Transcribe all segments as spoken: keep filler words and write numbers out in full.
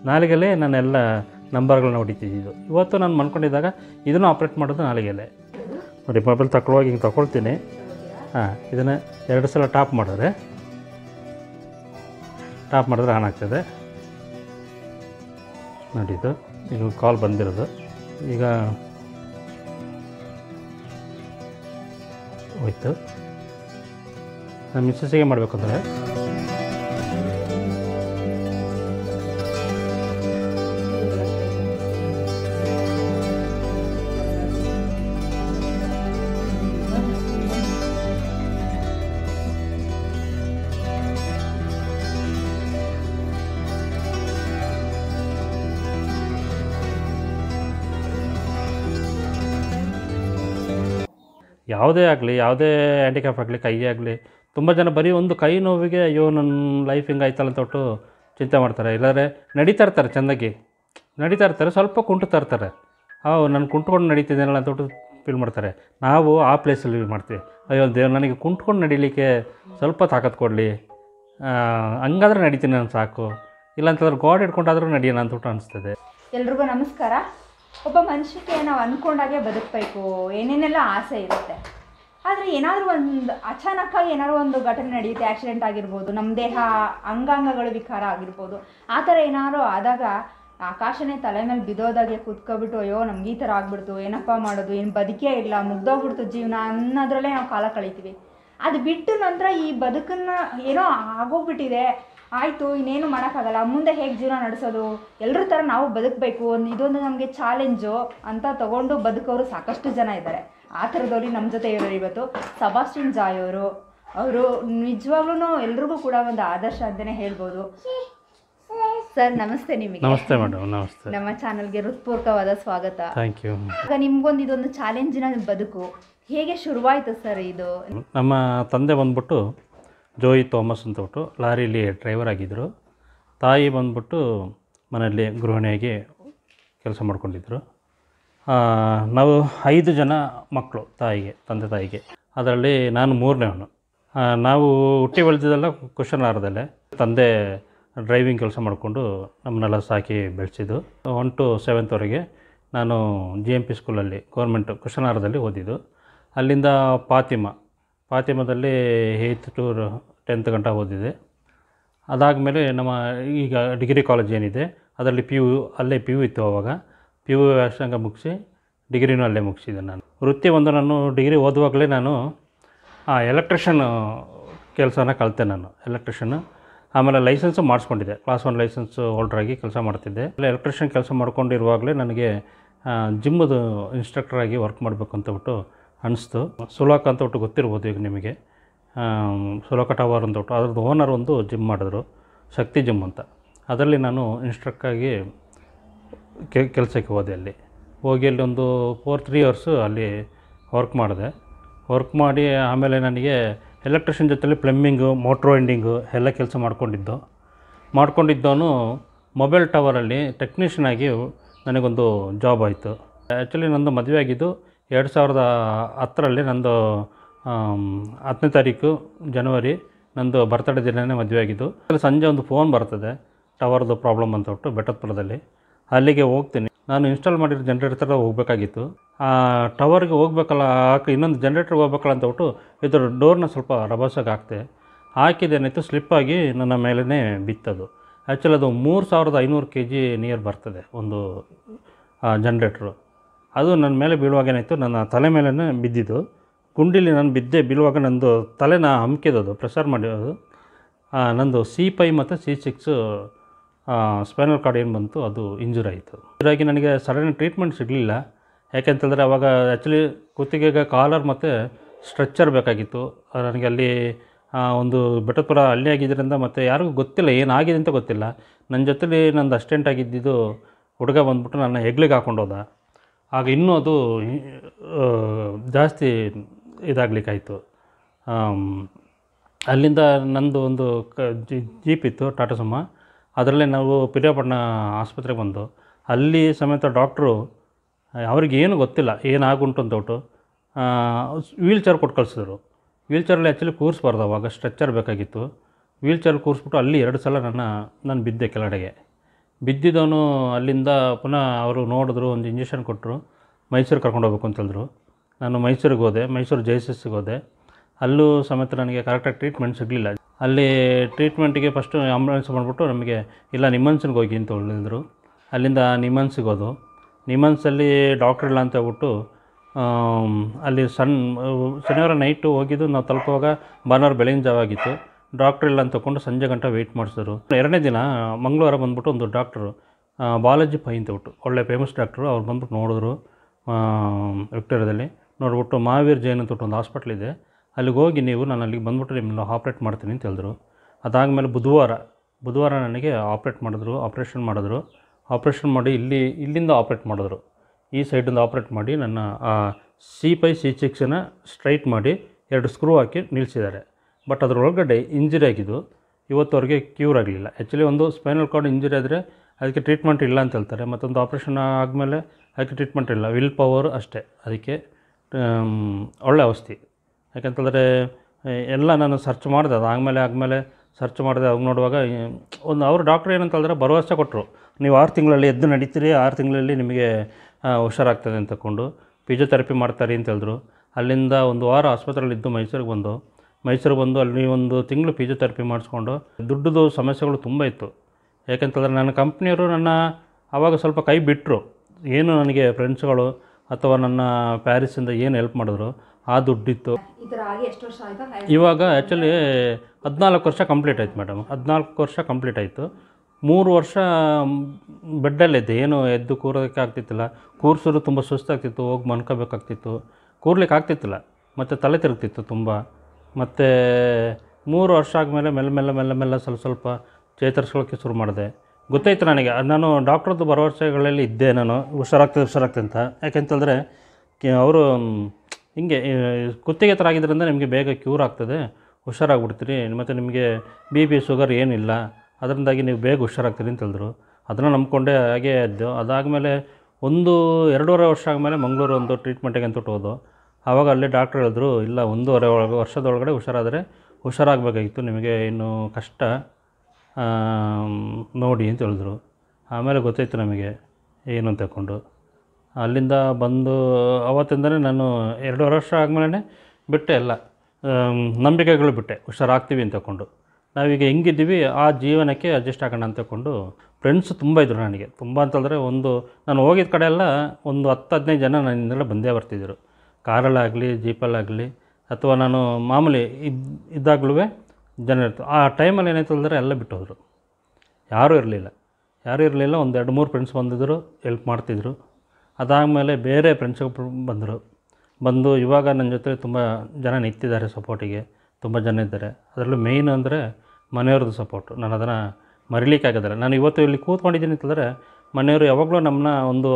ನಾಲಿಗೆಲ್ಲೇ ನಾನೆಲ್ಲ ನಂಬರ್ಗಳನ್ನ ಹೊಡಿತಿದ್ದು. ಇವತ್ತು ನಾನು ಮನ್ಕೊಂಡಿದ್ದಾಗ ಇದನ್ನು ಆಪ್ರೇಟ್ ಮಾಡೋದು ನಾಲಿಗೆಲ್ಲೇ. ನೋಡಿ, ಮೊಬೈಲ್ ತಗೊಳ್ಳುವಾಗ ಹಿಂಗೆ ತಗೊಳ್ತೀನಿ. ಹಾಂ, ಇದನ್ನು ಎರಡು ಸಲ ಟಾಪ್ ಮಾಡಿದ್ರೆ ಟಾಪ್ ಮಾಡಿದ್ರೆ ಆನ್ ಆಗ್ತದೆ. ನೋಡಿ, ಇದು ಈಗ ಕಾಲ್ ಬಂದಿರೋದು. ಈಗ ಹೋಯ್ತು. ನಾನು ಮಿಸ್ಸಸ್ಸಿಗೆ ಮಾಡಬೇಕು ಅಂದರೆ ಯಾವುದೇ ಆಗಲಿ, ಯಾವುದೇ ಹ್ಯಾಂಡಿಕ್ಯಾಪ್ ಆಗಲಿ, ಕೈ ಆಗಲಿ, ತುಂಬ ಜನ ಬರೀ ಒಂದು ಕೈ ನೋವಿಗೆ ಅಯ್ಯೋ ನನ್ನ ಲೈಫ್ ಹಿಂಗೆ ಆಯ್ತಲ್ಲ ಅಂತ ಒಟ್ಟು ಚಿಂತೆ ಮಾಡ್ತಾರೆ. ಇಲ್ಲಾಂದರೆ ನಡೀತಾ ಇರ್ತಾರೆ, ಚೆಂದಾಗಿ ನಡೀತಾ ಇರ್ತಾರೆ, ಸ್ವಲ್ಪ ಕುಂಟುತ್ತಾ ಇರ್ತಾರೆ. ಅವು ನಾನು ಕುಂಟ್ಕೊಂಡು ನಡೀತಿದ್ದೇನಲ್ಲ ಅಂತ ಒಟ್ಟು ಫೀಲ್ ಮಾಡ್ತಾರೆ. ನಾವು ಆ ಪ್ಲೇಸಲ್ಲಿ ಮಾಡ್ತೀವಿ, ಅಯ್ಯೋ ದೇವ್ರು ನನಗೆ ಕುಂಟ್ಕೊಂಡು ನಡೀಲಿಕ್ಕೆ ಸ್ವಲ್ಪ ತಾಕತ್ತು ಕೊಡಲಿ, ಹಂಗಾದ್ರೆ ನಡೀತೀನಿ ನಾನು ಸಾಕು, ಇಲ್ಲಾಂತಂದ್ರೆ ಗಾಡ್ ಹಿಡ್ಕೊಂಡಾದ್ರೂ ನಡಿಯೋಣ ಅಂತ ಒಟ್ಟು ಅನಿಸ್ತದೆ. ಎಲ್ರಿಗೂ ನಮಸ್ಕಾರ. ಒಬ್ಬ ಮನುಷ್ಯಕ್ಕೆ ನಾವು ಅಂದ್ಕೊಂಡಾಗೆ ಬದುಕಬೇಕು, ಏನೇನೆಲ್ಲ ಆಸೆ ಇರುತ್ತೆ. ಆದರೆ ಏನಾದರೂ ಒಂದು ಅಚಾನಕ್ಕಾಗಿ ಏನಾದರೂ ಒಂದು ಘಟನೆ ನಡೆಯುತ್ತೆ, ಆಕ್ಸಿಡೆಂಟ್ ಆಗಿರ್ಬೋದು, ನಮ್ಮ ದೇಹ ಅಂಗಾಂಗಗಳು ವಿಕಾರ ಆಗಿರ್ಬೋದು. ಆ ಥರ ಏನಾದರೂ ಆದಾಗ ಆಕಾಶನೇ ತಲೆ ಮೇಲೆ ಬಿದ್ದೋದಾಗೆ ಕೂತ್ಕೊಬಿಟ್ಟು ಅಯ್ಯೋ ನಮ್ಗೆ ಈ ಥರ ಆಗ್ಬಿಡ್ತು, ಏನಪ್ಪ ಮಾಡೋದು, ಏನು ಬದುಕೇ ಇಲ್ಲ, ಮುಗ್ದೋಗ್ಬಿಡ್ತು ಜೀವನ ಅನ್ನೋದ್ರಲ್ಲೇ ನಾವು ಕಾಲ ಕಳೀತೀವಿ. ಅದು ಬಿಟ್ಟು ನಂತರ ಈ ಬದುಕನ್ನು ಏನೋ ಆಗೋಗ್ಬಿಟ್ಟಿದೆ, ಆಯಿತು ಇನ್ನೇನು ಮಾಡೋಕ್ಕಾಗಲ್ಲ, ಮುಂದೆ ಹೇಗೆ ಜೀವನ ನಡೆಸೋದು, ಎಲ್ಲರ ಥರ ನಾವು ಬದುಕಬೇಕು, ಒಂದು ಇದೊಂದು ನಮಗೆ ಚಾಲೆಂಜು ಅಂತ ತೊಗೊಂಡು ಬದುಕೋರು ಸಾಕಷ್ಟು ಜನ ಇದ್ದಾರೆ. ಆ ಥರದವ್ರಿಗೆ ನಮ್ಮ ಜೊತೆ ಇರೋರು ಇವತ್ತು ಸಬಾಸ್ಟಿನ್ ಜಾಯ್ ಅವರು. ಅವರು ನಿಜವಾಗ್ಲೂ ಎಲ್ರಿಗೂ ಕೂಡ ಒಂದು ಆದರ್ಶ ಅಂತಲೇ ಹೇಳ್ಬೋದು. ಸರ್ ನಮಸ್ತೆ. ನಿಮಗೆ ನಮಸ್ತೆ ಮೇಡಮ್. ನಮಸ್ತೆ. ನಮ್ಮ ಚಾನಲ್ಗೆ ಹೃತ್ಪೂರ್ವಕವಾದ ಸ್ವಾಗತ. Thank you. ಈಗ ನಿಮ್ಗೊಂದು ಇದೊಂದು ಚಾಲೆಂಜಿನ ಬದುಕು ಹೇಗೆ ಶುರುವಾಯಿತು ಸರ್? ಇದು ನಮ್ಮ ತಂದೆ ಬಂದ್ಬಿಟ್ಟು ಜೋಯಿ ಥಾಮಸ್ ಅಂತ ಬಿಟ್ಟು ಲಾರಿಲಿ ಡ್ರೈವರ್ ಆಗಿದ್ದರು. ತಾಯಿ ಬಂದ್ಬಿಟ್ಟು ಮನೆಯಲ್ಲಿ ಗೃಹಿಣಿಯಾಗಿ ಕೆಲಸ ಮಾಡ್ಕೊಂಡಿದ್ದರು. ನಾವು ಐದು ಜನ ಮಕ್ಕಳು ತಾಯಿಗೆ, ತಂದೆ ತಾಯಿಗೆ. ಅದರಲ್ಲಿ ನಾನು ಮೂರನೇವನು. ನಾವು ಹುಟ್ಟಿ ಬೆಳೆದಿದ್ದೆಲ್ಲ ಕುಶನಾರದಲ್ಲೇ. ತಂದೆ ಡ್ರೈವಿಂಗ್ ಕೆಲಸ ಮಾಡಿಕೊಂಡು ನಮ್ಮನ್ನೆಲ್ಲ ಸಾಕಿ ಬೆಳೆಸಿದ್ದು. ಒನ್ ಟು ಸೆವೆಂತ್ವರೆಗೆ ನಾನು ಜಿ ಎಮ್ ಪಿ ಸ್ಕೂಲಲ್ಲಿ ಗೌರ್ಮೆಂಟು ಕುಶನಾರದಲ್ಲಿ ಓದಿದ್ದು. ಅಲ್ಲಿಂದ ಫಾತಿಮಾ ಫಾತಿಮಾದಲ್ಲಿ ಏಯ್ತ್ ಟು ಟೆಂತ್ ಗಂಟ ಓದಿದೆ. ಅದಾದಮೇಲೆ ನಮ್ಮ ಈಗ ಡಿಗ್ರಿ ಕಾಲೇಜ್ ಏನಿದೆ ಅದರಲ್ಲಿ ಪಿ ಯು ಅಲ್ಲೇ ಪಿ ಯು ಇತ್ತು. ಆವಾಗ ಪಿ ಯು ವ್ಯಾಸಂಗ ಮುಗಿಸಿ ಡಿಗ್ರಿನೂ ಅಲ್ಲೇ ಮುಗಿಸಿದೆ. ನಾನು ವೃತ್ತಿ ಒಂದು ನಾನು ಡಿಗ್ರಿ ಓದುವಾಗಲೇ ನಾನು ಎಲೆಕ್ಟ್ರಿಷನ್ ಕೆಲಸನ ಕಲಿತೆ. ನಾನು ಎಲೆಕ್ಟ್ರಿಷನ್ನು ಆಮೇಲೆ ಲೈಸೆನ್ಸು ಮಾಡಿಸ್ಕೊಂಡಿದ್ದೆ. ಕ್ಲಾಸ್ ಒನ್ ಲೈಸೆನ್ಸ್ ಹೋಲ್ಡ್ರಾಗಿ ಕೆಲಸ ಮಾಡ್ತಿದ್ದೆ. ಎಲೆಕ್ಟ್ರಿಷಿಯನ್ ಕೆಲಸ ಮಾಡ್ಕೊಂಡಿರುವಾಗಲೇ ನನಗೆ ಜಿಮ್ಮದು ಇನ್ಸ್ಟ್ರಕ್ಟರಾಗಿ ವರ್ಕ್ ಮಾಡಬೇಕು ಅಂತ ಬಿಟ್ಟು ಅನಿಸ್ತು. ಸುಲೋಕ ಅಂತ ಬಿಟ್ಟು ಗೊತ್ತಿರ್ಬೋದು ಈಗ ನಿಮಗೆ. ಸುಲೋಕ ಟವರ್ ಅಂತ ಬಿಟ್ಟು ಅದ್ರದ್ದು ಓನರ್ ಒಂದು ಜಿಮ್ ಮಾಡಿದ್ರು, ಶಕ್ತಿ ಜಿಮ್ ಅಂತ. ಅದರಲ್ಲಿ ನಾನು ಇನ್ಸ್ಟ್ರಕ್ಟಾಗಿ ಕೆಲಸಕ್ಕೆ ಹೋದೆ. ಅಲ್ಲಿ ಹೋಗಿ ಅಲ್ಲಿ ಒಂದು ಫೋರ್ ತ್ರೀ ಇಯರ್ಸು ಅಲ್ಲಿ ವರ್ಕ್ ಮಾಡಿದೆ. ವರ್ಕ್ ಮಾಡಿ ಆಮೇಲೆ ನನಗೆ ಎಲೆಕ್ಟ್ರಿಷಿಯನ್ ಜೊತೆಲಿ ಪ್ಲಂಬಿಂಗು, ಮೋಟ್ರ್ ವೈಂಡಿಂಗು ಎಲ್ಲ ಕೆಲಸ ಮಾಡ್ಕೊಂಡಿದ್ದು ಮಾಡ್ಕೊಂಡಿದ್ದವನು ಮೊಬೈಲ್ ಟವರಲ್ಲಿ ಟೆಕ್ನಿಷಿಯನ್ ಆಗಿ ನನಗೊಂದು ಜಾಬ್ ಆಯಿತು. ಆ್ಯಕ್ಚುಲಿ ನಂದು ಮದುವೆ ಆಗಿದ್ದು ಎರಡು ಸಾವಿರದ ಹತ್ತರಲ್ಲಿ. ನಂದು ಹತ್ತನೇ ತಾರೀಕು ಜನವರಿ ನಂದು ಬರ್ತಡೇ ದಿನವೇ ಮದುವೆ ಆಗಿದ್ದು. ಸಂಜೆ ಒಂದು ಫೋನ್ ಬರ್ತದೆ, ಟವರ್ದು ಪ್ರಾಬ್ಲಮ್ ಅಂತ ಬಿಟ್ಟು ಬೆಟ್ಟದಪುರದಲ್ಲಿ. ಅಲ್ಲಿಗೆ ಹೋಗ್ತೀನಿ. ನಾನು ಇನ್ಸ್ಟಾಲ್ ಮಾಡಿರೋ ಜನ್ರೇಟರ್ ಥರ ಹೋಗಬೇಕಾಗಿತ್ತು. ಆ ಟವರ್ಗೆ ಹೋಗ್ಬೇಕಲ್ಲ, ಹಾಕಿ ಇನ್ನೊಂದು ಜನ್ರೇಟ್ರಿಗೆ ಹೋಗ್ಬೇಕಲ್ಲ ಅಂತ ಬಿಟ್ಟು ಇದ್ರ ಡೋರ್ನ ಸ್ವಲ್ಪ ರಭಸಾಗಿ ಹಾಕ್ತೆ. ಹಾಕಿದ್ದೇನಾಯಿತು, ಸ್ಲಿಪ್ಪಾಗಿ ನನ್ನ ಮೇಲೇ ಬಿತ್ತದು. ಆ್ಯಕ್ಚುಲಿ ಅದು ಮೂರು ಸಾವಿರದ ಐನೂರು ಕೆ ಜಿ ನಿಯರ್ ಬರ್ತದೆ ಒಂದು ಜನ್ರೇಟ್ರು. ಅದು ನನ್ನ ಮೇಲೆ ಬೀಳುವಾಗ ಏನಾಯಿತು, ನನ್ನ ತಲೆ ಮೇಲೇ ಬಿದ್ದಿದ್ದು. ಗುಂಡಿಲಿ ನಾನು ಬಿದ್ದೆ. ಬೀಳುವಾಗ ನಂದು ತಲೆನ ಹಮ್ಕಿದದು, ಪ್ರೆಷರ್ ಮಾಡಿರೋದು. ನಂದು ಸಿ ಫೈ ಮತ್ತು ಸಿ ಸಿಕ್ಸು ಸ್ಪೈನಲ್ ಕಾರ್ಡ್ ಏನು ಬಂತು ಅದು ಇಂಜುರಿ ಆಯಿತು. ಇಂಜುರಾಗಿ ನನಗೆ ಸಡನ್ ಟ್ರೀಟ್ಮೆಂಟ್ ಸಿಗಲಿಲ್ಲ. ಯಾಕೆಂತಂದರೆ ಅವಾಗ ಆ್ಯಕ್ಚುಲಿ ಕುತ್ತಿಗೆಗೆ ಕಾಲರ್ ಮತ್ತು ಸ್ಟ್ರೆಚ್ಚರ್ ಬೇಕಾಗಿತ್ತು. ನನಗೆ ಅಲ್ಲಿ ಒಂದು ಬೆಟ್ಟದಪುರ ಹಳ್ಳಿ ಆಗಿದ್ದರಿಂದ ಮತ್ತು ಯಾರಿಗೂ ಗೊತ್ತಿಲ್ಲ ಏನಾಗಿದೆ ಅಂತ ಗೊತ್ತಿಲ್ಲ. ನನ್ನ ಜೊತೆಲಿ ನಂದು ಅಸ್ಟೆಂಟ್ ಆಗಿದ್ದಿದ್ದು ಹುಡುಗ ಬಂದ್ಬಿಟ್ಟು ನನ್ನ ಹೆಗ್ಲಿಗೆ ಹಾಕ್ಕೊಂಡು ಹೋದ. ಆಗ ಇನ್ನೂ ಅದು ಜಾಸ್ತಿ ಇದಾಗಲಿಕ್ಕಾಯಿತು. ಅಲ್ಲಿಂದ ನಂದು ಒಂದು ಕ ಜೀಪ್ ಇತ್ತು, ಟಾಟಾ ಸುಮ್ಮ. ಅದರಲ್ಲೇ ನಾವು ಪಿರಿಯಾಪಟ್ಟಣ ಆಸ್ಪತ್ರೆಗೆ ಬಂದು ಅಲ್ಲಿ ಸಮೇತ ಡಾಕ್ಟ್ರು ಅವ್ರಿಗೇನು ಗೊತ್ತಿಲ್ಲ ಏನಾಗುಂಟು ಅಂತಬಿಟ್ಟು ವೀಲ್ ಚೇರ್ ಕೊಟ್ಟು ಕಳಿಸಿದ್ರು. ವೀಲ್ ಚೇರಲ್ಲಿ ಆ್ಯಕ್ಚುಲಿ ಕೂರಿಸ್ಬಾರ್ದು, ಅವಾಗ ಸ್ಟ್ರೆಚ್ಚರ್ ಬೇಕಾಗಿತ್ತು. ವೀಲ್ ಚೇರ್ ಕೂರಿಸ್ಬಿಟ್ಟು ಅಲ್ಲಿ ಎರಡು ಸಲ ನನ್ನ ನಾನು ಬಿದ್ದೆ ಕೆಳಗಡೆಗೆ. ಬಿದ್ದಿದ್ದವನು ಅಲ್ಲಿಂದ ಪುನಃ ಅವರು ನೋಡಿದ್ರು, ಒಂದು ಇಂಜೆಕ್ಷನ್ ಕೊಟ್ಟರು, ಮೈಸೂರಿಗೆ ಕರ್ಕೊಂಡು ಹೋಗ್ಬೇಕು ಅಂತೇಳಿದ್ರು. ನಾನು ಮೈಸೂರಿಗೆ ಹೋದೆ, ಮೈಸೂರು ಜೆ ಎಸ್ ಎಸ್ಸಿಗೆ ಹೋದೆ. ಅಲ್ಲೂ ಸಮೇತ ನನಗೆ ಕರೆಕ್ಟಾಗಿ ಟ್ರೀಟ್ಮೆಂಟ್ ಸಿಗಲಿಲ್ಲ. ಅಲ್ಲಿ ಟ್ರೀಟ್ಮೆಂಟಿಗೆ ಫಸ್ಟು ಆಂಬುಲೆನ್ಸ್ ಬಂದ್ಬಿಟ್ಟು ನಮಗೆ ಇಲ್ಲ ನಿಮ್ಮನ್ಸ್ಗೆ ಹೋಗಿ ಅಂತ ಹೇಳಿದ್ರು. ಅಲ್ಲಿಂದ ನಿಮ್ಮನ್ಸ್ಗೆ ಹೋದು. ನಿಮ್ಮನ್ಸಲ್ಲಿ ಡಾಕ್ಟ್ರ್ ಇಲ್ಲ ಅಂತ ಹೇಳ್ಬಿಟ್ಟು ಅಲ್ಲಿ ಸಣ್ಣ ಶನಿವಾರ ನೈಟು ಹೋಗಿದ್ದು. ನಾವು ತಲುಪುವಾಗ ಭಾನುವಾರ ಬೆಳಗಿನ ಜಾವ ಆಗಿತ್ತು. ಡಾಕ್ಟ್ರ್ ಇಲ್ಲ ಅಂತ ತಗೊಂಡು ಸಂಜೆ ಗಂಟ ವೆಯ್ಟ್ ಮಾಡಿಸಿದ್ರು. ಎರಡನೇ ದಿನ ಮಂಗಳವಾರ ಬಂದ್ಬಿಟ್ಟು ಒಂದು ಡಾಕ್ಟ್ರು ಬಾಲಾಜಿ ಪೈ ಅಂತ ಬಿಟ್ಟು ಒಳ್ಳೆ ಫೇಮಸ್ ಡಾಕ್ಟ್ರು ಅವ್ರು ಬಂದ್ಬಿಟ್ಟು ನೋಡಿದ್ರು. ವಿಕ್ಟೋರಿಯಾದಲ್ಲಿ ನೋಡ್ಬಿಟ್ಟು ಮಹಾವೀರ್ ಜೈನ್ ಅಂತ ಒಂದು ಹಾಸ್ಪಿಟ್ಲ್ ಇದೆ, ಅಲ್ಲಿಗೆ ಹೋಗಿ ನೀವು ನಾನು ಅಲ್ಲಿಗೆ ಬಂದ್ಬಿಟ್ಟು ನಿಮ್ಮನ್ನ ಆಪ್ರೇಟ್ ಮಾಡ್ತೀನಿ ಅಂತ ಹೇಳಿದ್ರು. ಅದಾದಮೇಲೆ ಬುಧವಾರ ಬುಧವಾರ ನನಗೆ ಆಪ್ರೇಟ್ ಮಾಡಿದ್ರು, ಆಪ್ರೇಷನ್ ಮಾಡಿದ್ರು. ಆಪ್ರೇಷನ್ ಮಾಡಿ ಇಲ್ಲಿ ಇಲ್ಲಿಂದ ಆಪ್ರೇಟ್ ಮಾಡಿದ್ರು. ಈ ಸೈಡಿಂದ ಆಪ್ರೇಟ್ ಮಾಡಿ ನನ್ನ ಸಿ ಪೈ ಸಿ ಸಿಕ್ಸನ್ನು ಸ್ಟ್ರೈಟ್ ಮಾಡಿ ಎರಡು ಸ್ಕ್ರೂ ಹಾಕಿ ನಿಲ್ಲಿಸಿದ್ದಾರೆ. ಬಟ್ ಅದರೊಳಗಡೆ ಇಂಜುರಿ ಆಗಿದ್ದು ಇವತ್ತವರೆಗೆ ಕ್ಯೂರ್ ಆಗಲಿಲ್ಲ. ಆ್ಯಕ್ಚುಲಿ ಒಂದು ಸ್ಪೈನಲ್ ಕಾರ್ಡ್ ಇಂಜುರಿ ಆದರೆ ಅದಕ್ಕೆ ಟ್ರೀಟ್ಮೆಂಟ್ ಇಲ್ಲ ಅಂತ ಹೇಳ್ತಾರೆ. ಮತ್ತೊಂದು ಆಪ್ರೇಷನ್ ಆದಮೇಲೆ ಅದಕ್ಕೆ ಟ್ರೀಟ್ಮೆಂಟ್ ಇಲ್ಲ, ವಿಲ್ ಪವರ್ ಅಷ್ಟೇ. ಅದಕ್ಕೆ ಒಳ್ಳೆ ಔಷಧಿ. ಯಾಕಂತಂದರೆ ಎಲ್ಲ ನಾನು ಸರ್ಚ್ ಮಾಡಿದೆ, ಅದಾದಮೇಲೆ ಆದಮೇಲೆ ಸರ್ಚ್ ಮಾಡಿದೆ. ಅವಾಗ ನೋಡುವಾಗ ಒಂದು ಅವರು ಡಾಕ್ಟ್ರ್ ಏನಂತಂದರೆ ಭರವಸೆ ಕೊಟ್ಟರು, ನೀವು ಆರು ತಿಂಗಳಲ್ಲಿ ಎದ್ದು ನಡೀತೀರಿ, ಆರು ತಿಂಗಳಲ್ಲಿ ನಿಮಗೆ ಹುಷಾರಾಗ್ತದೆ ಅಂತ ತಗೊಂಡು ಫಿಸಿಯೋಥೆರಪಿ ಮಾಡ್ತಾರೆ ಅಂತ ಹೇಳಿದ್ರು. ಅಲ್ಲಿಂದ ಒಂದು ವಾರ ಆಸ್ಪತ್ರೆಯಲ್ಲಿದ್ದು ಮೈಸೂರಿಗೆ ಬಂದು ಮೈಸೂರಿಗೆ ಬಂದು ಅಲ್ಲಿ ಒಂದು ತಿಂಗಳು ಫಿಸಿಯೋಥೆರಪಿ ಮಾಡಿಸ್ಕೊಂಡು ದುಡ್ಡದು ಸಮಸ್ಯೆಗಳು ತುಂಬ ಇತ್ತು. ಯಾಕೆಂತಂದರೆ ನನ್ನ ಕಂಪ್ನಿಯವರು ನನ್ನ ಆವಾಗ ಸ್ವಲ್ಪ ಕೈ ಬಿಟ್ಟರು. ಏನು ನನಗೆ ಫ್ರೆಂಡ್ಸ್ಗಳು ಅಥವಾ ನನ್ನ ಪ್ಯಾರಿಸಿಂದ ಏನು ಹೆಲ್ಪ್ ಮಾಡಿದ್ರು ಆ ದುಡ್ಡಿತ್ತು. ಇವಾಗ ಆ್ಯಕ್ಚುಲಿ ಹದಿನಾಲ್ಕು ವರ್ಷ ಕಂಪ್ಲೀಟ್ ಆಯಿತು ಮೇಡಮ್. ಹದಿನಾಲ್ಕು ವರ್ಷ ಕಂಪ್ಲೀಟ್ ಆಯಿತು. ಮೂರು ವರ್ಷ ಬೆಡ್ಡಲ್ಲಿದ್ದೆ, ಏನು ಎದ್ದು ಕೂರೋದಕ್ಕೆ ಆಗ್ತಿತ್ತಿಲ್ಲ. ಕೂರ್ಸೋರು ತುಂಬ ಸುಸ್ತಾಗ್ತಿತ್ತು, ಹೋಗಿ ಮನ್ಕೋಬೇಕಾಗ್ತಿತ್ತು, ಕೂರ್ಲಿಕ್ಕೆ ಆಗ್ತಿತ್ತಿಲ್ಲ, ಮತ್ತು ತಲೆ ತಿರುಗ್ತಿತ್ತು ತುಂಬ. ಮತ್ತು ಮೂರು ವರ್ಷ ಆದಮೇಲೆ ಮೆಲ್ಲ ಮೆಲ್ಲ ಮೆಲ್ಲ ಮೆಲ್ಲ ಸ್ವಲ್ಪ ಸ್ವಲ್ಪ ಚೇತರಿಸ್ಕೊಳ್ಳೋಕ್ಕೆ ಶುರು ಮಾಡಿದೆ. ಗೊತ್ತಾಯಿತು ನನಗೆ, ನಾನು ಡಾಕ್ಟ್ರದ್ದು ಭರವಸೆಗಳಲ್ಲಿ ಇದ್ದೆ, ನಾನು ಹುಷಾರಾಗ್ತದೆ ಹುಷಾರಾಗ್ತದೆ ಅಂತ. ಯಾಕೆಂತಂದರೆ ಅವರು ಹಿಂಗೆ ಕುತ್ತಿಗೆ ಥರ ಆಗಿದ್ದರಿಂದ ನಿಮಗೆ ಬೇಗ ಕ್ಯೂರ್ ಆಗ್ತದೆ, ಹುಷಾರಾಗ್ಬಿಡ್ತೀರಿ, ಮತ್ತು ನಿಮಗೆ ಬಿ ಪಿ ಶುಗರ್ ಏನಿಲ್ಲ, ಅದರಿಂದಾಗಿ ನೀವು ಬೇಗ ಹುಷಾರಾಗ್ತೀರಿ ಅಂತ ಹೇಳಿದ್ರು. ಅದನ್ನು ನಂಬ್ಕೊಂಡೆ ಹಾಗೇ ಇದ್ದು. ಅದಾದಮೇಲೆ ಒಂದು ಎರಡೂವರೆ ವರ್ಷ ಆದಮೇಲೆ ಮಂಗಳೂರು ಒಂದು ಟ್ರೀಟ್ಮೆಂಟಿಗೆ ಅಂತ ಹೋದು. ಆವಾಗ ಅಲ್ಲಿ ಡಾಕ್ಟ್ರ್ ಹೇಳಿದ್ರು, ಇಲ್ಲ ಒಂದೂವರೆ ಒಳಗೆ ವರ್ಷದೊಳಗಡೆ ಹುಷಾರಾದರೆ ಹುಷಾರಾಗಬೇಕಾಗಿತ್ತು, ನಿಮಗೆ ಇನ್ನು ಕಷ್ಟ ನೋಡಿ ಅಂತ ಹೇಳಿದ್ರು. ಆಮೇಲೆ ಗೊತ್ತಾಯಿತು ನಮಗೆ ಏನು ಅಂತ ತಗೊಂಡು ಅಲ್ಲಿಂದ ಬಂದು ಅವತ್ತಿಂದಲೇ ನಾನು ಎರಡೂವರೆ ವರ್ಷ ಆದಮೇಲೆ ಬಿಟ್ಟೆ, ಎಲ್ಲ ನಂಬಿಕೆಗಳು ಬಿಟ್ಟೆ, ಹುಷಾರಾಗ್ತೀವಿ ಅಂತ ತಗೊಂಡು. ನಾವೀಗ ಹೆಂಗಿದ್ದೀವಿ ಆ ಜೀವನಕ್ಕೆ ಅಡ್ಜಸ್ಟ್ ಆಗೋಣ ಅಂತ ತಗೊಂಡು. ಫ್ರೆಂಡ್ಸು ತುಂಬ ಇದ್ದರು ನನಗೆ, ತುಂಬ ಅಂತಂದರೆ ಒಂದು ನಾನು ಹೋಗಿದ್ದ ಕಡೆ ಎಲ್ಲ ಒಂದು ಹತ್ತು ಹದಿನೈದು ಜನ ನನ್ನಿಂದೆಲ್ಲ ಬಂದೇ ಬರ್ತಿದ್ದರು. ಕಾರಲ್ಲಾಗಲಿ ಜೀಪಲ್ಲಾಗಲಿ ಅಥವಾ ನಾನು ಮಾಮೂಲಿ ಇದು ಇದ್ದಾಗಲೂ ಜನ ಇರ್ತಾರೆ. ಆ ಟೈಮಲ್ಲಿ ಏನಾಯ್ತು ಅಂದರೆ ಎಲ್ಲ ಬಿಟ್ಟು ಹೋದರು, ಯಾರೂ ಇರಲಿಲ್ಲ ಯಾರೂ ಇರಲಿಲ್ಲ ಒಂದು ಎರಡು ಮೂರು ಫ್ರೆಂಡ್ಸ್ ಬಂದಿದ್ದರು, ಹೆಲ್ಪ್ ಮಾಡ್ತಿದ್ರು. ಅದಾದಮೇಲೆ ಬೇರೆ ಫ್ರೆಂಡ್ಸ್ಗಳು ಬಂದರು. ಬಂದು ಇವಾಗ ನನ್ನ ಜೊತೆ ತುಂಬ ಜನ ನಿಂತಿದ್ದಾರೆ, ಸಪೋರ್ಟಿಗೆ ತುಂಬ ಜನ ಇದ್ದಾರೆ. ಅದರಲ್ಲೂ ಮೇಯ್ನ್ ಅಂದರೆ ಮನೆಯವ್ರದ್ದು ಸಪೋರ್ಟು, ನಾನು ಅದನ್ನು ಮರಿಲಿಕ್ಕಾಗದಿಲ್ಲ. ನಾನು ಇವತ್ತು ಇಲ್ಲಿ ಕೂತ್ಕೊಂಡಿದ್ದೀನಿ ಅಂತಂದರೆ ಮನೆಯವರು ಯಾವಾಗಲೂ ನಮ್ಮನ್ನ ಒಂದು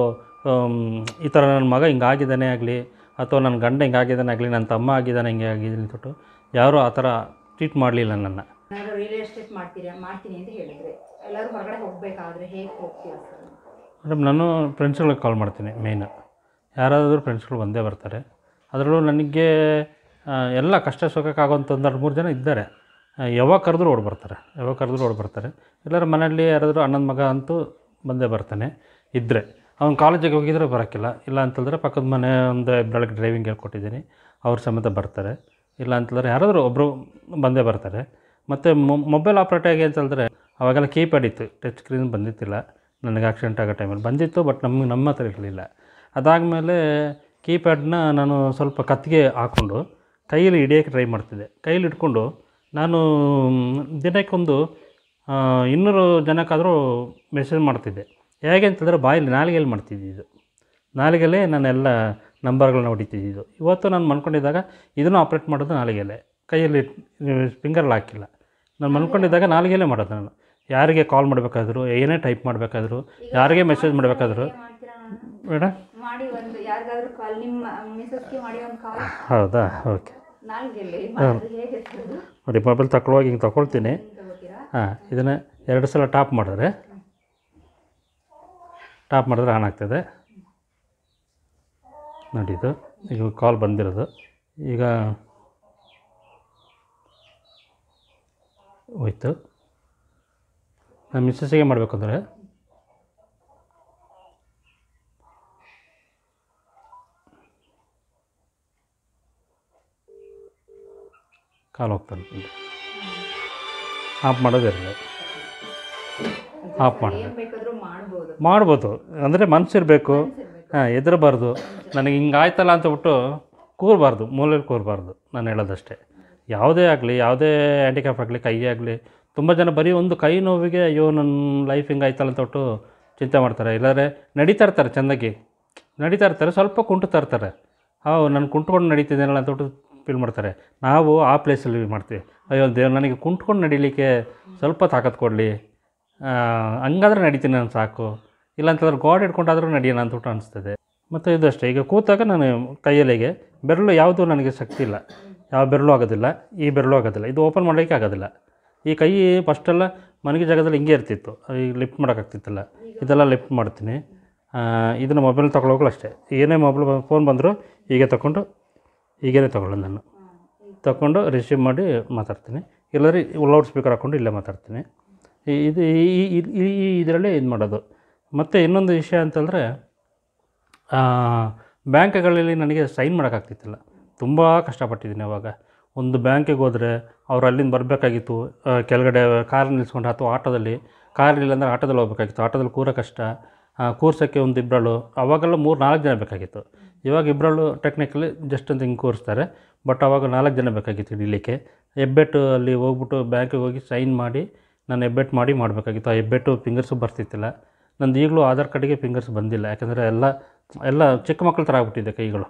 ಈ ಥರ ನನ್ನ ಮಗ ಹಿಂಗಾಗಿದ್ದಾನೆ ಆಗಲಿ ಅಥವಾ ನನ್ನ ಗಂಡ ಹಿಂಗಾಗಿದ್ದಾನೆ ಆಗಲಿ, ನನ್ನ ತಮ್ಮ ಆಗಿದ್ದಾನೆ ಹಿಂಗೆ ಆಗಿದ್ದೀನಿ ಅಂದ್ಬಿಟ್ಟು ಯಾರೂ ಆ ಥರ ಟ್ರೀಟ್ ಮಾಡಲಿಲ್ಲ ನನ್ನ. ನಾನು ರಿಯಲ್ ಎಸ್ಟೇಟ್ ಮಾಡ್ತೀರಾ ಮಾಡ್ತೀನಿ ಅಂತ ಹೇಳಿದರೆ ಎಲ್ಲರೂ ಹೊರಗಡೆ ಹೋಗಬೇಕಾದ್ರೆ ಹೇಗೆ ಹೋಗ್ತೀರಾ ಸರ್? ಮೇಡಮ್ ನಾನು ಫ್ರೆಂಡ್ಸ್ಗಳಿಗೆ ಕಾಲ್ ಮಾಡ್ತೀನಿ. ಮೇಯ್ನು ಯಾರಾದರೂ ಫ್ರೆಂಡ್ಸ್ಗಳು ಬಂದೇ ಬರ್ತಾರೆ. ಅದರಲ್ಲೂ ನನಗೆ ಎಲ್ಲ ಕಷ್ಟ ಸುಖಕ್ಕಾಗೋಂಥ ಒಂದು ಎರಡು ಮೂರು ಜನ ಇದ್ದಾರೆ. ಯಾವಾಗ ಕರೆದ್ರೂ ಓಡಿ ಬರ್ತಾರೆ, ಯಾವಾಗ ಕರೆದ್ರೂ ಓಡಿ ಬರ್ತಾರೆ. ಎಲ್ಲರೂ ಮನೆಯಲ್ಲಿ ಯಾರಾದರೂ ಅಣ್ಣನ ಮಗ ಅಂತೂ ಬಂದೇ ಬರ್ತಾನೆ ಇದ್ದರೆ. ಅವ್ನು ಕಾಲೇಜಿಗೆ ಹೋಗಿದ್ರೆ ಬರೋಕ್ಕಿಲ್ಲ, ಇಲ್ಲ ಅಂತಂದರೆ ಪಕ್ಕದ ಮನೆ ಒಂದು ಬೆಳಗ್ಗೆ ಡ್ರೈವಿಂಗ್ ಹೇಳ್ಕೊಟ್ಟಿದ್ದೀನಿ, ಅವ್ರ ಸಮೇತ ಬರ್ತಾರೆ. ಇಲ್ಲ ಅಂತಂದರೆ ಯಾರಾದರೂ ಒಬ್ಬರು ಬಂದೇ ಬರ್ತಾರೆ. ಮತ್ತು ಮೊಬೈಲ್ ಆಪ್ರೇಟಾಗಿ ಅಂತಂದರೆ ಅವಾಗೆಲ್ಲ ಕೀಪ್ಯಾಡ್ ಇತ್ತು, ಟಚ್ ಸ್ಕ್ರೀನ್ ಬಂದಿತ್ತಿಲ್ಲ. ನನಗೆ ಆಕ್ಸಿಡೆಂಟ್ ಆಗೋ ಟೈಮಲ್ಲಿ ಬಂದಿತ್ತು, ಬಟ್ ನಮಗೆ ನಮ್ಮ ಹತ್ರ ಇರಲಿಲ್ಲ. ಅದಾದಮೇಲೆ ಕೀಪ್ಯಾಡ್ನ ನಾನು ಸ್ವಲ್ಪ ಕತ್ತಿಗೆ ಹಾಕ್ಕೊಂಡು ಕೈಯಲ್ಲಿ ಹಿಡಿಯೋಕ್ಕೆ ಟ್ರೈ ಮಾಡ್ತಿದ್ದೆ. ಕೈಯಲ್ಲಿ ಇಟ್ಕೊಂಡು ನಾನು ದಿನಕ್ಕೊಂದು ಇನ್ನೂರು ಜನಕ್ಕಾದರೂ ಮೆಸೇಜ್ ಮಾಡ್ತಿದ್ದೆ. ಹೇಗೆ ಅಂತಂದರೆ ಬಾಯಲ್ಲಿ ನಾಲಿಗೆಯಲ್ಲಿ ಮಾಡ್ತಿದ್ದಿದ್ದು, ನಾಲಿಗೆಯಲ್ಲೇ ನಾನೆಲ್ಲ ನಂಬರ್ಗಳನ್ನ ಹೊಡಿತಿದ್ದಿದ್ದು. ಇವತ್ತು ನಾನು ಮನ್ಕೊಂಡಿದ್ದಾಗ ಇದನ್ನು ಆಪ್ರೇಟ್ ಮಾಡೋದು ನಾಲಿಗೆಯಲ್ಲೇ, ಕೈಯಲ್ಲಿ ಫಿಂಗರಲ್ಲಿ ಹಾಕಿಲ್ಲ. ನಾನು ಮನ್ಕೊಂಡಿದ್ದಾಗ ನಾಲಿಗೆಯಲ್ಲೇ ಮಾಡೋದು. ನಾನು ಯಾರಿಗೆ ಕಾಲ್ ಮಾಡಬೇಕಾದ್ರು, ಏನೇ ಟೈಪ್ ಮಾಡಬೇಕಾದ್ರು, ಯಾರಿಗೆ ಮೆಸೇಜ್ ಮಾಡಬೇಕಾದ್ರು ಮೇಡಮ್ ಮಾಡಿ ಒಂದು ಯಾರಿಗಾದರೂ ಕಾಲ್ ನಿಮ್ಮ ಮಿಸಸ್ಗೆ ಮಾಡಿ ಒಂದು ಕಾಲ್. ಹೌದಾ? ಓಕೆ. ನೋಡಿ ಮೊಬೈಲ್ ತಗೊಳ್ಳುವಾಗ ಹಿಂಗೆ ತಗೊಳ್ತೀನಿ. ಹಾಂ, ಇದನ್ನು ಎರಡು ಸಲ ಟಾಪ್ ಮಾಡಿದ್ರೆ ಟಾಪ್ ಮಾಡಿದ್ರೆ ಆನ್ ಆಗ್ತದೆ ನೋಡಿ. ಇದು ಈಗ ಕಾಲ್ ಬಂದಿರೋದು. ಈಗ ಹೋಯ್ತು. ನಾನು ಮಿಸ್ಸಸ್ಸಿಗೆ ಮಾಡಬೇಕಂದ್ರೆ ಕಾಲು ಹೋಗ್ತಾನೆ ಆಫ್ ಮಾಡೋದಿರಲ್ಲ, ಆಫ್ ಮಾಡೋದು ಮಾಡ್ಬೋದು ಅಂದರೆ ಮನಸ್ಸಿರಬೇಕು. ಹಾಂ, ಎದುರಬಾರ್ದು. ನನಗೆ ಹಿಂಗೆ ಆಯ್ತಲ್ಲ ಅಂತ ಬಿಟ್ಟು ಕೂರಬಾರ್ದು, ಮೂಲೆಯಲ್ಲಿ ಕೂರಬಾರ್ದು. ನಾನು ಹೇಳೋದಷ್ಟೇ. ಯಾವುದೇ ಆಗಲಿ, ಯಾವುದೇ ಹ್ಯಾಂಡಿಕ್ಯಾಪ್ ಆಗಲಿ, ಕೈ ಆಗಲಿ, ತುಂಬ ಜನ ಬರೀ ಒಂದು ಕೈ ನೋವಿಗೆ ಅಯ್ಯೋ ನನ್ನ ಲೈಫ್ ಹಿಂಗೆ ಆಯ್ತಲ್ಲ ಅಂತ ಬಿಟ್ಟು ಚಿಂತೆ ಮಾಡ್ತಾರೆ. ಇಲ್ಲಾಂದರೆ ನಡೀತಾ ಇರ್ತಾರೆ, ಚೆಂದಾಗಿ ನಡೀತಾ ಇರ್ತಾರೆ, ಸ್ವಲ್ಪ ಕುಂಟುತ್ತಾ ಇರ್ತಾರೆ. ಹಾಂ, ನಾನು ಕುಂಟ್ಕೊಂಡು ನಡೀತಿದ್ದೇನಲ್ಲ ಅಂತ ಬಿಟ್ಟು ಫೀಲ್ ಮಾಡ್ತಾರೆ. ನಾವು ಆ ಪ್ಲೇಸಲ್ಲಿ ಮಾಡ್ತೀವಿ, ಅಯ್ಯೋ ದೇವ್ರು ನನಗೆ ಕುಂಟ್ಕೊಂಡು ನಡೀಲಿಕ್ಕೆ ಸ್ವಲ್ಪ ತಾಕತ್ತು ಕೊಡಲಿ, ಹಂಗಾದ್ರೆ ನಡೀತೀನಿ ನಾನು ಸಾಕು, ಇಲ್ಲಾಂತಂದ್ರೆ ಗಾಡ್ ಹಿಡ್ಕೊಂಡಾದರೂ ನಡೆಯೋಣ ಅಂತಬಿಟ್ಟು ಅನಿಸ್ತದೆ. ಮತ್ತು ಇದು ಅಷ್ಟೇ, ಈಗ ಕೂತಾಗ ನಾನು ಕೈಯಲ್ಲಿಗೆ ಬೆರಳು ಯಾವುದೂ ನನಗೆ ಶಕ್ತಿ ಇಲ್ಲ, ಯಾವ ಬೆರಳು ಆಗೋದಿಲ್ಲ, ಈ ಬೆರಳು ಆಗೋದಿಲ್ಲ, ಇದು ಓಪನ್ ಮಾಡಲಿಕ್ಕೆ ಆಗೋದಿಲ್ಲ. ಈ ಕೈ ಫಸ್ಟೆಲ್ಲ ಮನೆಗೆ ಜಾಗದಲ್ಲಿ ಹಿಂಗೆ ಇರ್ತಿತ್ತು, ಈಗ ಲಿಫ್ಟ್ ಮಾಡೋಕ್ಕಾಗ್ತಿತ್ತಲ್ಲ, ಇದೆಲ್ಲ ಲಿಫ್ಟ್ ಮಾಡ್ತೀನಿ. ಇದನ್ನು ಮೊಬೈಲ್ ತೊಗೊಳೋಗಳು ಅಷ್ಟೇ, ಏನೇ ಮೊಬೈಲ್ ಫೋನ್ ಬಂದರೂ ಹೀಗೆ ತೊಗೊಂಡು ಹೀಗೇ ತೊಗೊಳ್ಳೋದು. ನಾನು ತೊಗೊಂಡು ರಿಸೀವ್ ಮಾಡಿ ಮಾತಾಡ್ತೀನಿ, ಇಲ್ಲಾಂದರೆ ಲೌಡ್ ಸ್ಪೀಕರ್ ಹಾಕ್ಕೊಂಡು ಇಲ್ಲೇ ಮಾತಾಡ್ತೀನಿ. ಇದು ಈ ಇದರಲ್ಲೇ ಇದು ಮಾಡೋದು. ಮತ್ತು ಇನ್ನೊಂದು ವಿಷಯ ಅಂತಂದರೆ, ಬ್ಯಾಂಕ್ಗಳಲ್ಲಿ ನನಗೆ ಸೈನ್ ಮಾಡೋಕ್ಕಾಗ್ತಿತ್ತಿಲ್ಲ, ತುಂಬ ಕಷ್ಟಪಟ್ಟಿದ್ದೀನಿ. ಅವಾಗ ಒಂದು ಬ್ಯಾಂಕಿಗೆ ಹೋದರೆ ಅವ್ರು ಅಲ್ಲಿಂದ ಬರಬೇಕಾಗಿತ್ತು, ಕೆಳಗಡೆ ಕಾರ್ ನಿಲ್ಲಿಸ್ಕೊಂಡು, ಅಥವಾ ಆಟೋದಲ್ಲಿ, ಕಾರ್ ಇಲ್ಲ ಅಂದರೆ ಆಟೋದಲ್ಲಿ ಹೋಗ್ಬೇಕಾಗಿತ್ತು. ಆಟೋದಲ್ಲಿ ಕೂರೋ ಕಷ್ಟ, ಕೂರ್ಸೋಕ್ಕೆ ಒಂದು ಇಬ್ಬರಳು, ಅವಾಗೆಲ್ಲ ಮೂರು ನಾಲ್ಕು ಜನ ಬೇಕಾಗಿತ್ತು. ಇವಾಗ ಇಬ್ಬರಳು ಟೆಕ್ನಿಕಲಿ ಜಸ್ಟ್ ಅಂತ ಹಿಂಗೆ ಕೂರಿಸ್ತಾರೆ, ಬಟ್ ಆವಾಗ ನಾಲ್ಕು ಜನ ಬೇಕಾಗಿತ್ತು ಹಿಡೀಲಿಕ್ಕೆ. ಹೆಬ್ಬೆಟ್ಟು ಅಲ್ಲಿ ಹೋಗ್ಬಿಟ್ಟು ಬ್ಯಾಂಕಿಗೆ ಹೋಗಿ ಸೈನ್ ಮಾಡಿ ನಾನು ಹೆಬ್ಬೆಟ್ಟು ಮಾಡಿ ಮಾಡಬೇಕಾಗಿತ್ತು. ಆ ಹೆಬ್ಬೆಟ್ಟು ಫಿಂಗರ್ಸು ಬರ್ತಿತ್ತಿಲ್ಲ. ನಂದು ಈಗಲೂ ಆಧಾರ್ ಕಾರ್ಡಿಗೆ ಫಿಂಗರ್ಸ್ ಬಂದಿಲ್ಲ, ಯಾಕಂದರೆ ಎಲ್ಲ ಎಲ್ಲ ಚಿಕ್ಕ ಮಕ್ಕಳ ಥರ ಆಗ್ಬಿಟ್ಟಿದೆ ಕೈಗಳು.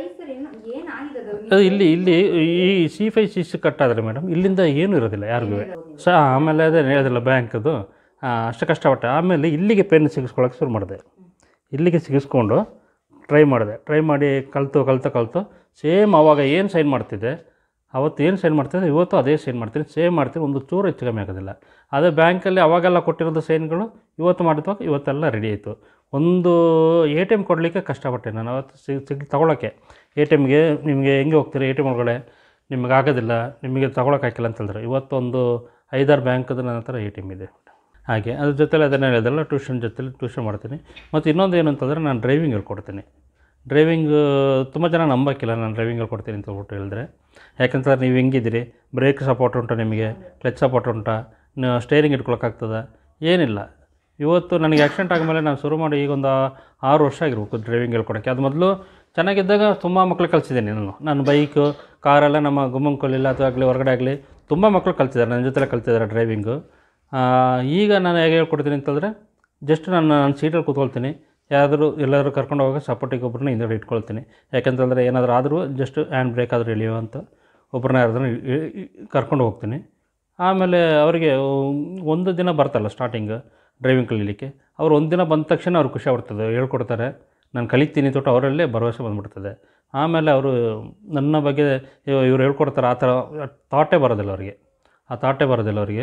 ಅದು ಇಲ್ಲಿ ಇಲ್ಲಿ ಈ ಸಿ ಫೈ ಸಿಸ್ ಕಟ್ಟಾದರೆ ಮೇಡಮ್, ಇಲ್ಲಿಂದ ಏನೂ ಇರೋದಿಲ್ಲ ಯಾರಿಗೂ ಸ. ಆಮೇಲೆ ಅದೇ ಹೇಳೋದಿಲ್ಲ ಬ್ಯಾಂಕದು, ಅಷ್ಟು ಕಷ್ಟಪಟ್ಟೆ. ಆಮೇಲೆ ಇಲ್ಲಿಗೆ ಪೆನ್ ಸಿಗಿಸ್ಕೊಳಕ್ಕೆ ಶುರು ಮಾಡಿದೆ. ಇಲ್ಲಿಗೆ ಸಿಗಿಸ್ಕೊಂಡು ಟ್ರೈ ಮಾಡಿದೆ, ಟ್ರೈ ಮಾಡಿ ಕಲಿತು ಕಲಿತು ಕಲಿತು ಸೇಮ್ ಆವಾಗ ಏನು ಸೈನ್ ಮಾಡ್ತಿದ್ದೆ, ಅವತ್ತು ಏನು ಸೈನ್ ಮಾಡ್ತಿದ್ದೆ ಇವತ್ತು ಅದೇ ಸೈನ್ ಮಾಡ್ತೀನಿ, ಸೇಮ್ ಮಾಡ್ತೀನಿ, ಒಂದು ಚೂರು ಹೆಚ್ಚು ಕಮ್ಮಿ ಆಗೋದಿಲ್ಲ. ಅದೇ ಬ್ಯಾಂಕಲ್ಲಿ ಅವಾಗೆಲ್ಲ ಕೊಟ್ಟಿರೋದು ಸೈನ್ಗಳು ಇವತ್ತು ಮಾಡಿದ್ವಾಗ ಇವತ್ತೆಲ್ಲ ರೆಡಿ ಆಯಿತು. ಒಂದು ಎ ಟಿ ಎಮ್ ಕೊಡಲಿಕ್ಕೆ ಕಷ್ಟಪಟ್ಟೆ ನಾನು ಅವತ್ತು, ಸಿಗ್ ಸಿಗ್ ತೊಗೊಳಕ್ಕೆ. ಎ ಟಿ ಎಮ್ಗೆ ನಿಮಗೆ ಹೆಂಗೆ ಹೋಗ್ತೀರಿ ಎ ಟಿ ಎಮ್ ಒಳಗಡೆ, ನಿಮಗೆ ಆಗೋದಿಲ್ಲ, ನಿಮಗೆ ತೊಗೊಳಕ್ಕೆ ಹಾಕಿಲ್ಲ ಅಂತಂದರೆ, ಇವತ್ತೊಂದು ಐದಾರು ಬ್ಯಾಂಕದು ನನ್ನ ಹತ್ರ ಎ ಟಿ ಎಮ್ ಇದೆ. ಹಾಗೆ ಅದ್ರ ಜೊತೆಲಿ ಅದನ್ನು ಹೇಳಿದೆಲ್ಲ ಟ್ಯೂಷನ್ ಜೊತೆಲಿ ಟ್ಯೂಷನ್ ಮಾಡ್ತೀನಿ. ಮತ್ತು ಇನ್ನೊಂದು ಏನು ಅಂತಂದರೆ, ನಾನು ಡ್ರೈವಿಂಗ್ ಹೇಳ್ಕೊಡ್ತೀನಿ. ಡ್ರೈವಿಂಗ್ ತುಂಬ ಜನ ನಂಬೋಕ್ಕಿಲ್ಲ ನಾನು ಡ್ರೈವಿಂಗ್ ಹೇಳ್ಕೊಡ್ತೀನಿ ಅಂತ ಹೇಳ್ಬಿಟ್ಟು ಹೇಳಿದ್ರೆ. ಯಾಕಂತಂದ್ರೆ ನೀವು ಹೆಂಗಿದ್ದೀರಿ, ಬ್ರೇಕ್ ಸಪೋರ್ಟ್ ಉಂಟಾ ನಿಮಗೆ, ಕ್ಲಚ್ ಸಪೋರ್ಟ್ ಉಂಟಾ, ಸ್ಟೇರಿಂಗ್ ಇಟ್ಕೊಳಕ್ಕಾಗ್ತದೆ, ಏನಿಲ್ಲ. ಇವತ್ತು ನನಗೆ ಆಕ್ಸಿಡೆಂಟ್ ಆದಮೇಲೆ ನಾನು ಶುರು ಮಾಡಿ ಈಗ ಒಂದು ಆರು ವರ್ಷ ಆಗಿರ್ಬೇಕು ಡ್ರೈವಿಂಗ್ ಹೇಳ್ಕೊಡೋಕ್ಕೆ. ಅದು ಮೊದಲು ಚೆನ್ನಾಗಿದ್ದಾಗ ತುಂಬ ಮಕ್ಳು ಕಲಿಸಿದ್ದೀನಿ ನಾನು. ನಾನು ಬೈಕು ಕಾರೆಲ್ಲ ನಮ್ಮ ಗುಮ್ಮಂಕೊಲ್ಲಿಲ್ಲ ಅಥವಾ ಆಗಲಿ ಹೊರಗಡೆ ಆಗಲಿ ತುಂಬ ಮಕ್ಕಳು ಕಲ್ತಿದ್ದಾರೆ, ನನ್ನ ಜೊತೆಲೆ ಕಲ್ತಿದ್ದಾರೆ ಡ್ರೈವಿಂಗು. ಈಗ ನಾನು ಹೇಗೆ ಹೇಳ್ಕೊಡ್ತೀನಿ ಅಂತಂದರೆ, ಜಸ್ಟ್ ನಾನು ನಾನು ಸೀಟಲ್ಲಿ ಕೂತ್ಕೊಳ್ತೀನಿ, ಯಾರಾದರೂ ಎಲ್ಲರೂ ಕರ್ಕೊಂಡು ಹೋಗೋಕೆ ಸಪೋರ್ಟಿಗೆ ಒಬ್ಬರನ್ನ ಹಿಂದೆ ಇಟ್ಕೊಳ್ತೀನಿ. ಯಾಕೆಂತಂದರೆ ಏನಾದರೂ ಆದರೂ ಜಸ್ಟ್ ಹ್ಯಾಂಡ್ ಬ್ರೇಕ್ ಆದರೂ ಎಳೆಯೋ ಅಂತ ಒಬ್ಬರನ್ನ ಯಾರಾದ್ರೂ ಕರ್ಕೊಂಡು ಹೋಗ್ತೀನಿ. ಆಮೇಲೆ ಅವರಿಗೆ ಒಂದು ದಿನ ಬರ್ತಲ್ಲ ಸ್ಟಾರ್ಟಿಂಗ್ ಡ್ರೈವಿಂಗ್ ಕಲೀಲಿಕ್ಕೆ, ಅವ್ರು ಒಂದು ದಿನ ಬಂದ ತಕ್ಷಣ ಅವ್ರಿಗೆ ಖುಷಿ ಆಗ್ಬಿಡ್ತದೆ, ಹೇಳ್ಕೊಡ್ತಾರೆ, ನಾನು ಕಲಿತೀನಿ ತೊಟ್ಟು ಅವರಲ್ಲೇ ಭರವಸೆ ಬಂದುಬಿಡ್ತದೆ. ಆಮೇಲೆ ಅವರು ನನ್ನ ಬಗ್ಗೆ ಇವ್ರು ಹೇಳ್ಕೊಡ್ತಾರೆ ಆ ಥರ ಥಾಟೇ ಬರೋದಿಲ್ಲ ಅವರಿಗೆ, ಆ ಥಾಟೇ ಬರೋದಿಲ್ಲ ಅವರಿಗೆ.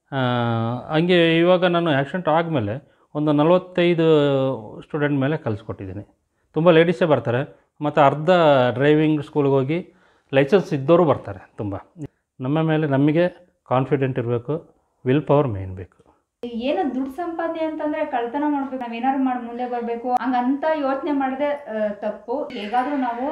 ಹಂಗೆ ಇವಾಗ ನಾನು ಆ್ಯಕ್ಸಿಡೆಂಟ್ ಆದಮೇಲೆ ಒಂದು ನಲವತ್ತೈದು ಸ್ಟೂಡೆಂಟ್ ಮೇಲೆ ಕಲಿಸ್ಕೊಟ್ಟಿದ್ದೀನಿ. ತುಂಬ ಲೇಡೀಸೇ ಬರ್ತಾರೆ, ಮತ್ತು ಅರ್ಧ ಡ್ರೈವಿಂಗ್ ಸ್ಕೂಲ್ಗೆ ಹೋಗಿ ಲೈಸೆನ್ಸ್ ಇದ್ದವರು ಬರ್ತಾರೆ. ತುಂಬ ನಮ್ಮ ಮೇಲೆ ನಮಗೆ ಕಾನ್ಫಿಡೆಂಟ್ ಇರಬೇಕು, ವಿಲ್ ಪವರ್ ಮೇನ್ ಬೇಕು. ಏನೋ ದುಡ್ಡು ಸಂಪಾದನೆ ಅಂತಂದರೆ ಕಳ್ತನ ಮಾಡಬೇಕು, ನಾವು ಏನಾದ್ರು ಮಾಡಿ ಮುಂದೆ ಬರಬೇಕು ಹಂಗಂತ ಯೋಚನೆ ಮಾಡಿದ್ರೆ ತಪ್ಪು. ಹೇಗಾದರೂ ನಾವು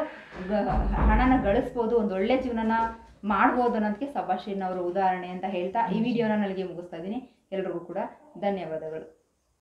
ಹಣನ ಗಳಿಸ್ಬೋದು, ಒಂದು ಒಳ್ಳೆ ಜೀವನನ ಮಾಡ್ಬೋದು ಅನ್ನೋದಕ್ಕೆ ಸಬಾಷಿನ್ ಅವರು ಉದಾಹರಣೆ ಅಂತ ಹೇಳ್ತಾ ಈ ವಿಡಿಯೋನ ನನಗೆ ಮುಗಿಸ್ತಾ ಇದ್ದೀನಿ. ಎಲ್ರಿಗೂ ಕೂಡ ಧನ್ಯವಾದಗಳು.